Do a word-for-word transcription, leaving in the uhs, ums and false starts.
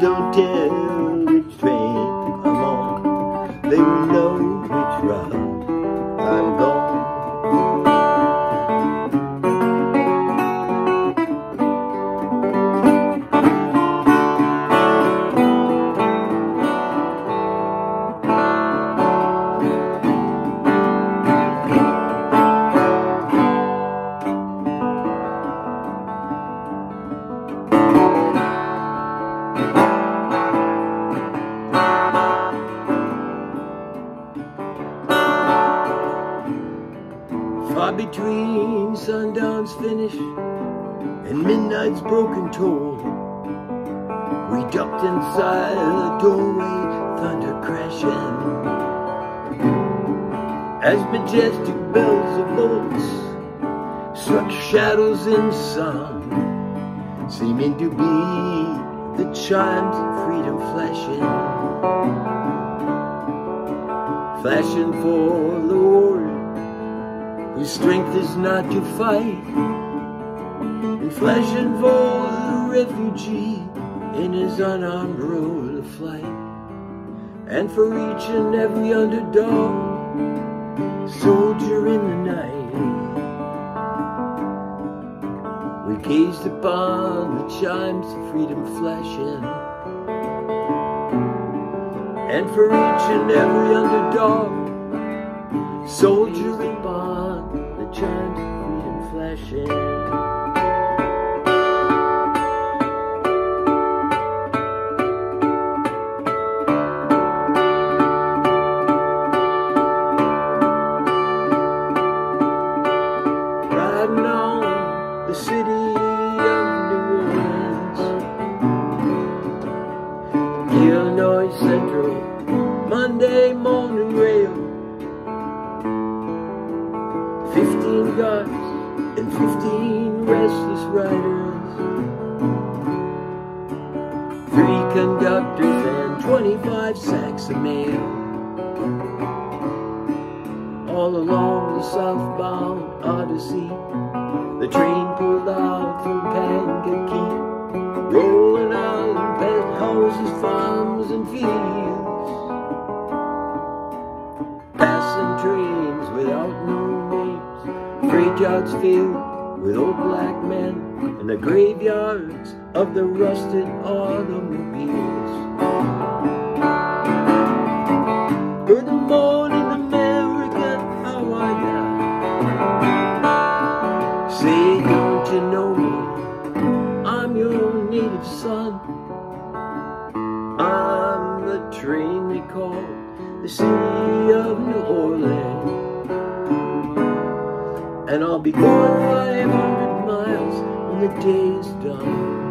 don't tell which train I'm on. They will know which route I'm gone. Far between sundown's finish and midnight's broken toll, we ducked inside the doorway, thunder crashing, as majestic bells of bolts struck shadows in sun, seeming to be the chimes of freedom flashing, flashing for the warrior whose strength is not to fight, and flashing for the refugee in his unarmed road of flight, and for each and every underdog, soldier in the night. We gazed upon the chimes of freedom flashing, and for each and every underdog, soldier upon the chimes of freedom flashing. Riding on the city of New Orleans, Illinois Central, Monday morning rail. Fifteen guards and fifteen restless riders, three conductors and twenty-five sacks of mail. All along the southbound Odyssey, the train pulled out from Kankakee, rolling out in penthouses, farms, and fields, passing trains without no names, freight yards filled with old black men, and the graveyards of the rusted automobiles. Good morning, America, how are ya? Say, don't you know me? I'm your native son. I'm the train they call the city of New Orleans, and I'll be gone five hundred miles when the day is done.